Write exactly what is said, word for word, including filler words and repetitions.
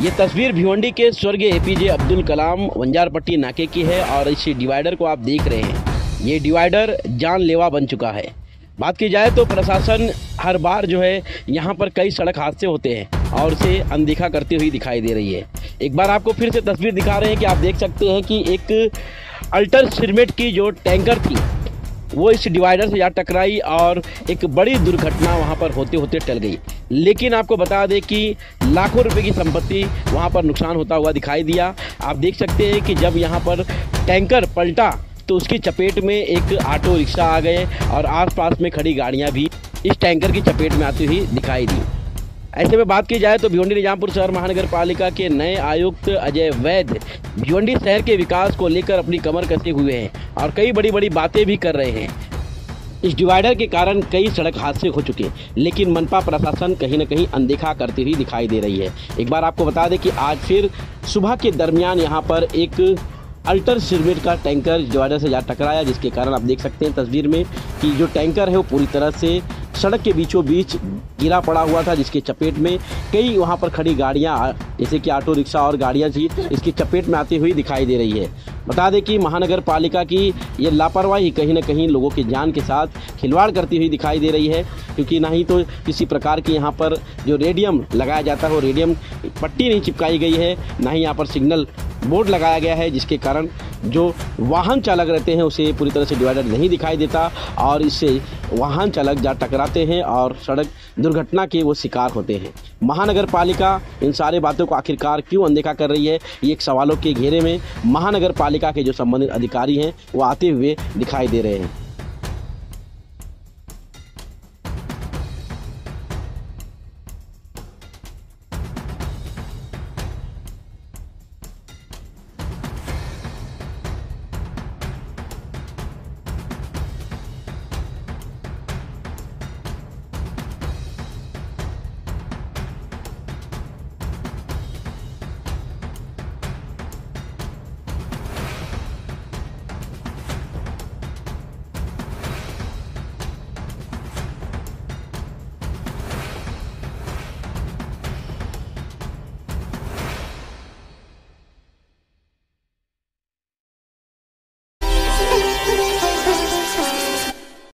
ये तस्वीर भिवंडी के स्वर्गीय एपीजे अब्दुल कलाम वंजारपट्टी नाके की है और इस डिवाइडर को आप देख रहे हैं। ये डिवाइडर जानलेवा बन चुका है। बात की जाए तो प्रशासन हर बार जो है यहाँ पर कई सड़क हादसे होते हैं और उसे अनदेखा करती हुई दिखाई दे रही है। एक बार आपको फिर से तस्वीर दिखा रहे हैं कि आप देख सकते हैं कि एक अल्टर सिरमेट की जो टैंकर थी वो इस डिवाइडर से जा टकराई और एक बड़ी दुर्घटना वहां पर होते होते टल गई। लेकिन आपको बता दें कि लाखों रुपए की संपत्ति वहां पर नुकसान होता हुआ दिखाई दिया। आप देख सकते हैं कि जब यहां पर टैंकर पलटा तो उसकी चपेट में एक ऑटो रिक्शा आ गए और आसपास में खड़ी गाड़ियां भी इस टैंकर की चपेट में आती हुई दिखाई दी। ऐसे में बात की जाए तो भिवंडी निजामपुर शहर महानगर पालिका के नए आयुक्त अजय वैद भिवंडी शहर के विकास को लेकर अपनी कमर कसे हुए हैं और कई बड़ी बड़ी बातें भी कर रहे हैं। इस डिवाइडर के कारण कई सड़क हादसे हो चुके हैं, लेकिन मनपा प्रशासन कहीं न कहीं अनदेखा करती हुई दिखाई दे रही है। एक बार आपको बता दें कि आज फिर सुबह के दरमियान यहाँ पर एक अल्टर सिरमेट का टैंकर डिवाइडर से जा टकराया, जिसके कारण आप देख सकते हैं तस्वीर में कि जो टैंकर है वो पूरी तरह से सड़क के बीचों बीच गिरा पड़ा हुआ था, जिसके चपेट में कई वहां पर खड़ी गाड़ियां जैसे कि ऑटो रिक्शा और गाड़ियां थी इसकी चपेट में आती हुई दिखाई दे रही है। बता दें कि महानगर पालिका की ये लापरवाही कहीं ना कहीं लोगों की जान के साथ खिलवाड़ करती हुई दिखाई दे रही है, क्योंकि ना ही तो किसी प्रकार की यहाँ पर जो रेडियम लगाया जाता है वो रेडियम पट्टी नहीं चिपकाई गई है, ना ही यहाँ पर सिग्नल बोर्ड लगाया गया है, जिसके कारण जो वाहन चालक रहते हैं उसे पूरी तरह से डिवाइडर नहीं दिखाई देता और इससे वाहन चालक जा टकराते हैं और सड़क दुर्घटना के वो शिकार होते हैं। महानगर पालिका इन सारे बातों को आखिरकार क्यों अनदेखा कर रही है, ये एक सवालों के घेरे में महानगर पालिका के जो संबंधित अधिकारी हैं वो आते हुए दिखाई दे रहे हैं।